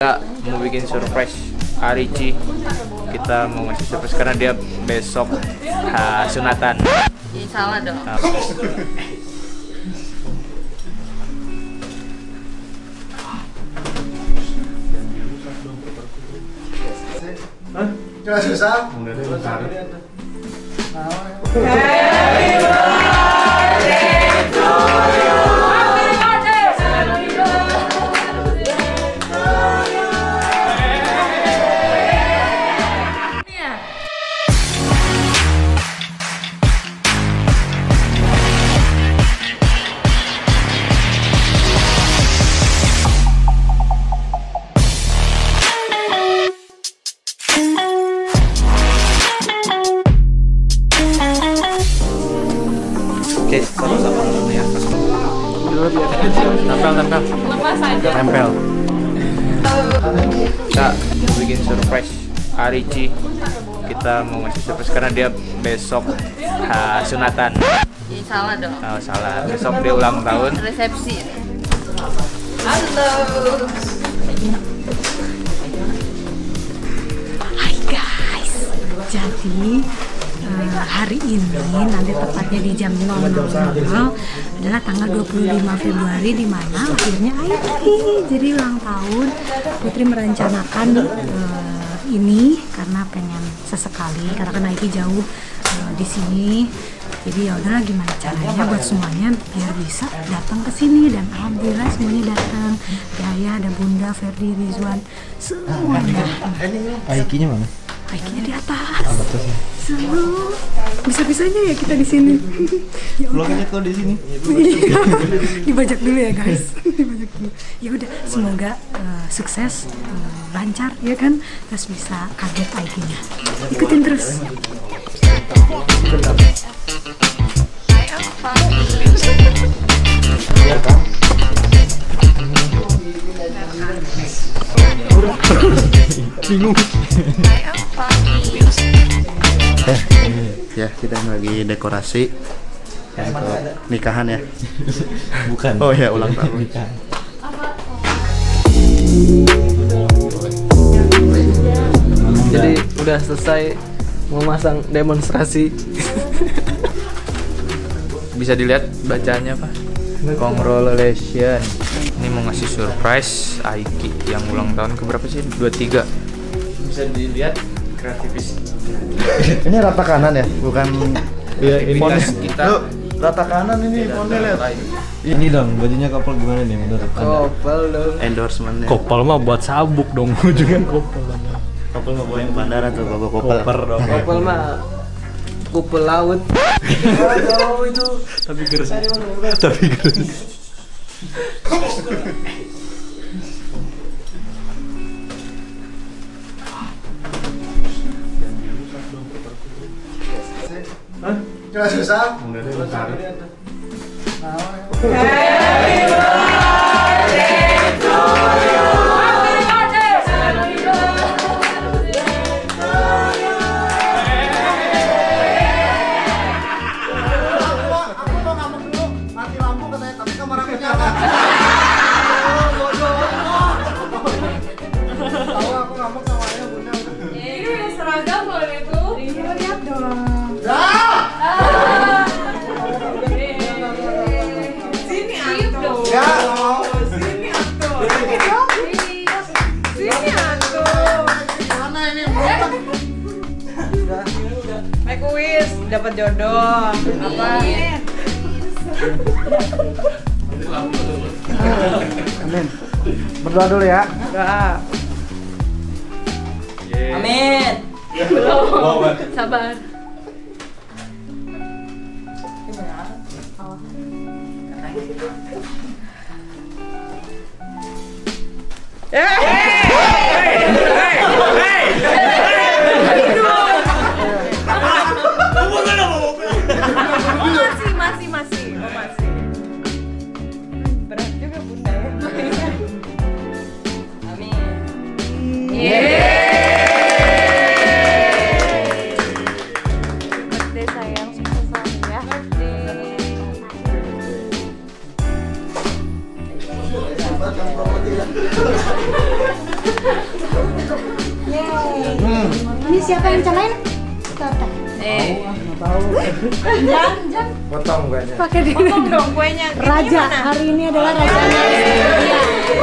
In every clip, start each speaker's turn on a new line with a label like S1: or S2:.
S1: Kita mau bikin surprise Arici. Kita mau ngasih surprise karena dia besok sunatan.
S2: Ih, salah dong.
S3: Hah? Cuma susah?
S1: Oke, sama-sama dulu ya. Tempel.
S2: Lepas aja.
S1: Tempel. Kita bikin surprise Arici. Kita mau ngasih surprise karena dia besok sunatan.
S2: Ih, salah dong.
S1: Oh, salah. Besok dia ulang tahun.
S2: Resepsi. Halo.
S4: Hai guys, jadi hari ini nanti tepatnya di jam 00.00 adalah tanggal 25 Februari di mana akhirnya Aiki jadi ulang tahun. Putri merencanakan ini karena pengen sesekali karena kan Aiki jauh di sini. Jadi ya udahlah gimana caranya buat semuanya biar bisa datang ke sini dan alhamdulillah semuanya datang. Daya, ada Bunda, Ferdi, Rizwan, semuanya.
S3: Aikinya mana?
S4: Aikinya di atas. Seru. Bisa-bisanya ya kita di sini. Ya
S3: Vlognya kok di sini.
S4: Iya. Dibajak dulu ya guys. Dibajak dulu. Ya udah, semoga sukses, lancar ya kan, terus bisa kaget Aikinya. Ikutin terus.
S3: Bingung. Ya kita lagi dekorasi untuk nikahan ya.
S5: Bukan.
S3: Oh ya, ulang tahun.
S5: Jadi udah selesai memasang demonstrasi.
S1: Bisa dilihat bacaannya Pak. Congratulations. Ini mau ngasih surprise Aiki yang ulang tahun keberapa sih? 23. Bisa dilihat kreativis.
S3: Ini rata kanan ya, bukan
S5: Iya,
S1: Kreativitas kita.
S3: Loh, rata kanan ini fonnya lihat.
S5: Ini dong, bajunya couple gimana nih menurut Anda?
S1: Kopel dong.
S3: Endorsementnya.
S5: Couple mah buat sabuk dong, ujungnya couple.
S3: Couple nggak bawa yang bandara tuh, bawa couple.
S5: Koper dong.
S6: Couple mah couple laut.
S5: Itu. Tapi geres. Tapi geres.
S3: Hah? Cuma susah?
S2: Ini udah seragam loh itu.
S4: Iya, lihat dong.
S2: Sini Anto.
S3: Ya.
S2: Sini Anto. Sini Anto.
S3: Mana ini?
S6: Make a wish, dapat jodoh. Apa?
S3: Amin. Berdoa dulu ya.
S6: Doa. Amin.
S2: Belum. Sabar. Masih. Oh, masih.
S6: Berat juga bunda ya. Amin.
S2: Birthday sayang, sukses selalu ya.
S3: Birthday.
S4: Ini siapa yang calain? Tata. Jangan.
S3: Potong kayaknya.
S4: Pakai di
S6: Potong dong kuenya. Ini
S4: Raja.
S6: gimana?
S4: Hari ini adalah rajanya. Iya.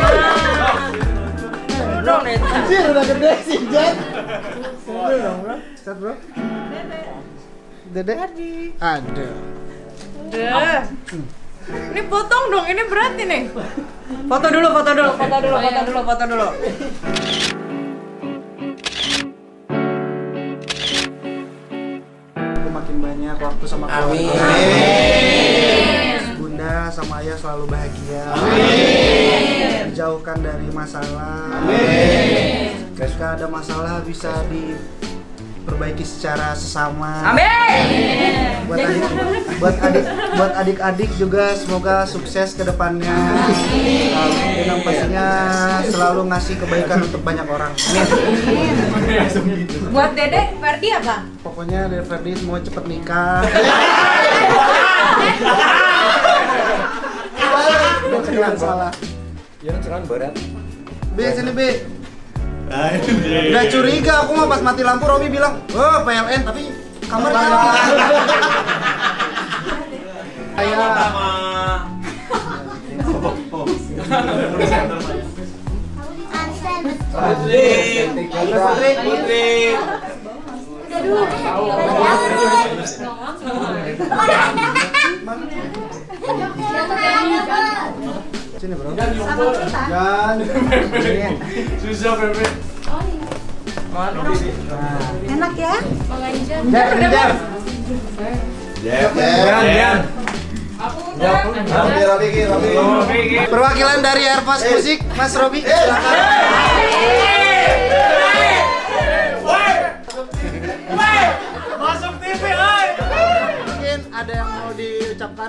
S6: Dulu dong Neta.
S3: Anjir udah gede sih, Jan. Dulu dong, Bro. Start, Bro. Dede. Ada.
S6: Deh. Ini potong dong, ini berat ini. Foto dulu.
S3: Aku makin banyak waktu sama keluarga. Bunda sama ayah selalu bahagia. Dijauhkan dari masalah. Jika ada masalah bisa diperbaiki secara sesama. Buat adik-adik juga semoga sukses ke depannya. Dan yang pastinya selalu ngasih kebaikan untuk banyak orang.
S6: Buat Dede, Ferdi apa?
S3: Pokoknya dari Ferdi semua cepet nikah. Cekelan salah.
S7: Yang cekan berat.
S3: B, sini B. Udah curiga aku mah pas mati lampu Robi bilang, "Oh, PLN," tapi kamar nyala.
S7: Putri.
S3: Sini, Bro. Jangan.
S7: Susah, Bebe.
S4: Enak ya?
S3: Perwakilan dari Airpas Musik, Mas Robi. Silakan.
S7: Masuk TV, ay.
S3: Mungkin ada yang mau diucapkan.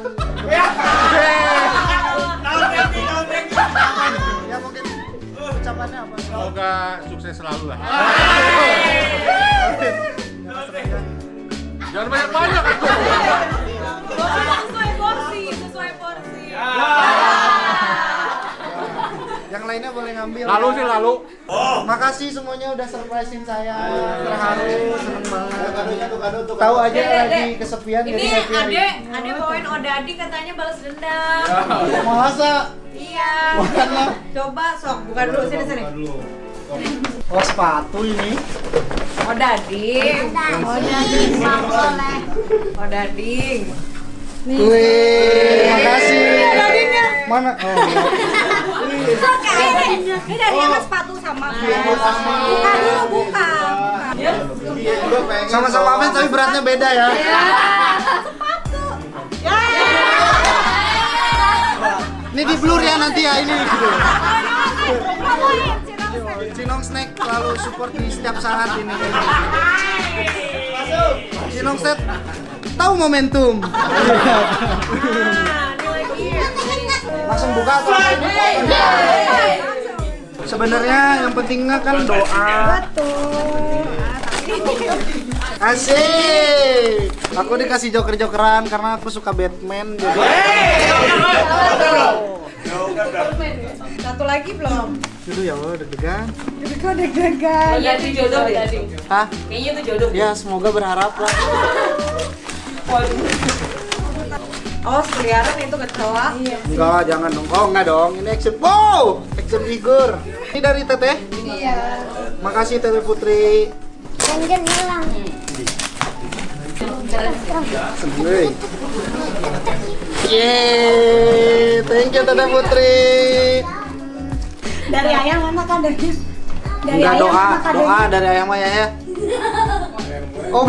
S3: Ya mungkin ucapannya apa?
S8: Semoga sukses selalu lah. Jangan banyak-banyak.
S6: Sesuai porsi.
S3: Yang lainnya boleh ngambil.
S8: Lalu sih lalu.
S3: Makasih semuanya udah surprisein saya. Terharu, seneng banget. Tahu aja lagi kesepian
S6: Ini
S3: jadi happy.
S6: Ade bawain Odadi katanya balas dendam.
S3: Masa?
S6: Iya.
S3: Bukan lah.
S6: Coba sok, buka dulu sini.
S3: Oh, sepatu ini.
S6: Odading. Odading.
S3: Wih, makasih. Mana? Oh.
S4: Ini dari yang sepatu sama. Buka dulu, buka.
S3: Sama-sama Aven tapi beratnya beda ya. Ini di blur ya nanti ya ini. Cinong Snack selalu support di setiap saat ini. Cinong Snack tahu momentum. Langsung buka atau sebenarnya yang pentingnya kan doa. Asik. Aku dikasih joker-jokeran karena aku suka Batman jadi.
S6: Satu lagi belum?
S3: Dulu ya Allah deg-degan.
S4: Kok deg-degan?
S6: Odadi jodoh Odadi.
S3: Hah?
S6: Kayaknya itu jodoh.
S3: Ya semoga berharap lah.
S6: Awas kelihatan itu kecoa.
S3: Enggak, jangan dong. Oh, enggak dong. Ini action. Wow, action figure. Ini dari Teteh.
S4: Iya.
S3: Makasih Teteh Putri.
S4: Jangan hilang.
S3: Seneng. Yeay, thank you Teteh Putri.
S4: Dari ayah mana kadenya? Dari
S3: Enggak,
S4: ayah
S3: doa,
S4: mana kadenya?
S3: doa dari ayah Maya ya. Oh,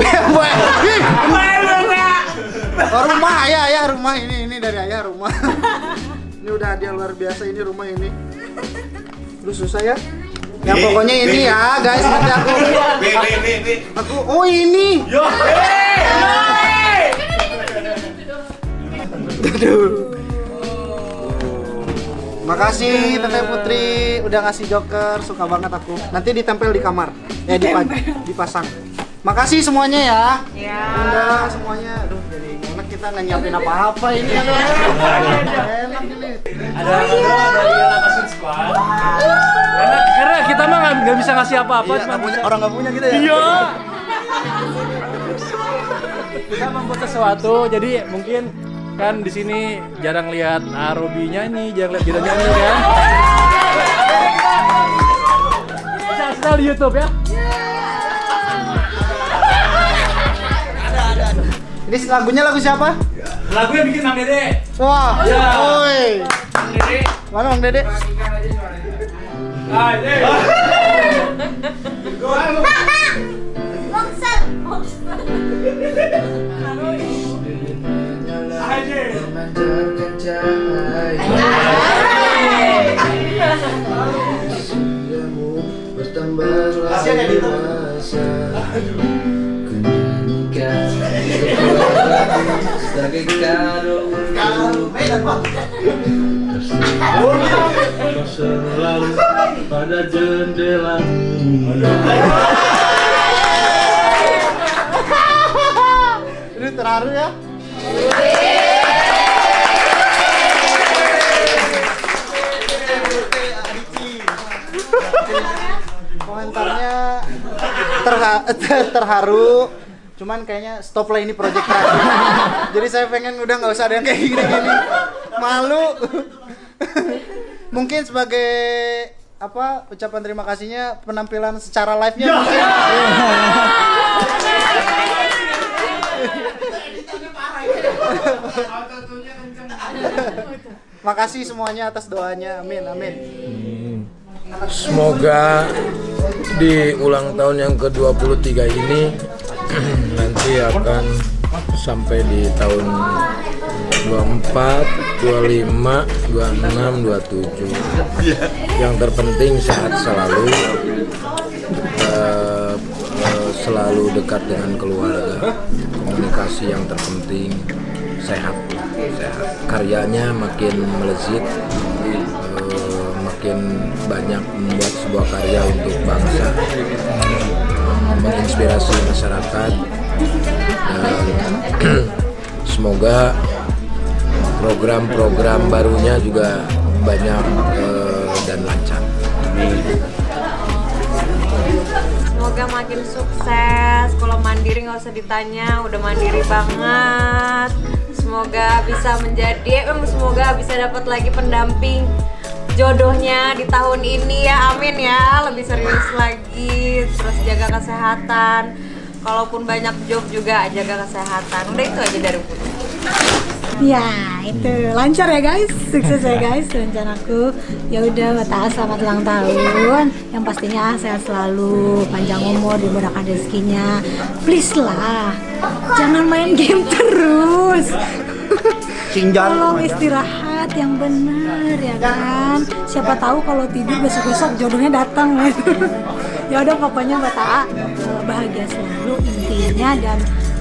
S3: oh, rumah ayah rumah ini dari ayah rumah. Ini udah hadiah luar biasa ini rumah ini. Lu susah ya? Yang pokoknya ini ya guys, nanti aku oh ini. Aduh. Makasih Teteh Putri udah ngasih joker, suka banget aku. Nanti ditempel di kamar. Dipasang. Makasih semuanya ya.
S6: Iya.
S3: Udah semuanya. Aduh, jadi enak kita nggak nyiapin apa-apa ini. Aduh. Enak ini.
S7: Ada dari Lapasun Squad. Karena kita mah nggak bisa ngasih apa-apa.
S3: Iya, orang nggak punya gitu ya.
S7: Iya. Kita membuat sesuatu, jadi mungkin kan di sini jarang lihat Robi nyanyi, jarang lihat kita nyanyi kan. Bisa setel di YouTube ya.
S3: Ini lagunya lagu siapa?
S7: Lagu yang bikin Mang Dede.
S3: Wah,
S7: Ya.
S3: oi.
S7: Mang Dede.
S3: Mana Mang Dede?
S7: Selalu pada jendela.
S3: Ini terharu ya. Komentarnya terharu. Cuman kayaknya stop lah, ini project terakhir. Jadi saya pengen udah nggak usah ada yang kayak gini-gini. Malu. Mungkin sebagai apa ucapan terima kasihnya penampilan secara live-nya mungkin. Makasih semuanya atas doanya. Amin, amin.
S9: Semoga di ulang tahun yang ke-23 ini nanti akan sampai di tahun 24, 25, 26, 27. Yang terpenting sehat selalu, selalu dekat dengan keluarga. Komunikasi yang terpenting, sehat. Karyanya makin melejit, makin banyak membuat sebuah karya untuk bangsa, menginspirasi masyarakat, dan semoga program-program barunya juga banyak dan lancar.
S6: Semoga makin sukses. Kalau mandiri nggak usah ditanya, udah mandiri banget. Semoga bisa semoga bisa dapat lagi pendamping jodohnya di tahun ini ya, amin ya. Lebih serius lagi, terus jaga kesehatan. Kalaupun banyak job juga jaga kesehatan. Udah itu aja dari aku.
S4: Ya itu lancar ya guys, sukses ya guys rencanaku. Ya udah Bata, selamat ulang tahun. Yang pastinya sehat selalu, panjang umur, dimurahkan rezekinya. Please lah, jangan main game terus. Tolong istirahat yang benar ya kan. Siapa tahu kalau tidur besok-besok jodohnya datang. Ya udah pokoknya Bata bahagia selalu intinya, dan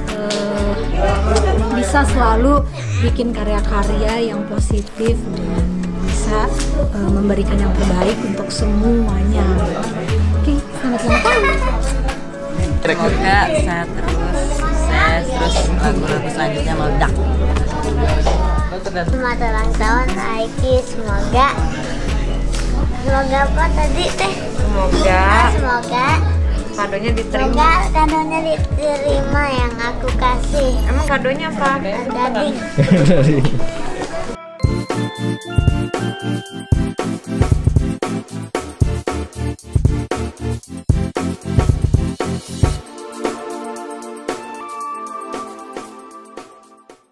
S4: bisa selalu bikin karya-karya yang positif dan bisa memberikan yang terbaik untuk semuanya. Oke, selamat ulang tahun.
S6: Semoga sehat terus, sukses, terus lagu-lagu selanjutnya meledak.
S10: Selamat ulang tahun Aiki, semoga apa tadi teh? Semoga
S6: Kadonya diterima.
S10: semoga kadonya diterima yang aku kasih.
S6: Emang kadonya apa?
S10: Daging.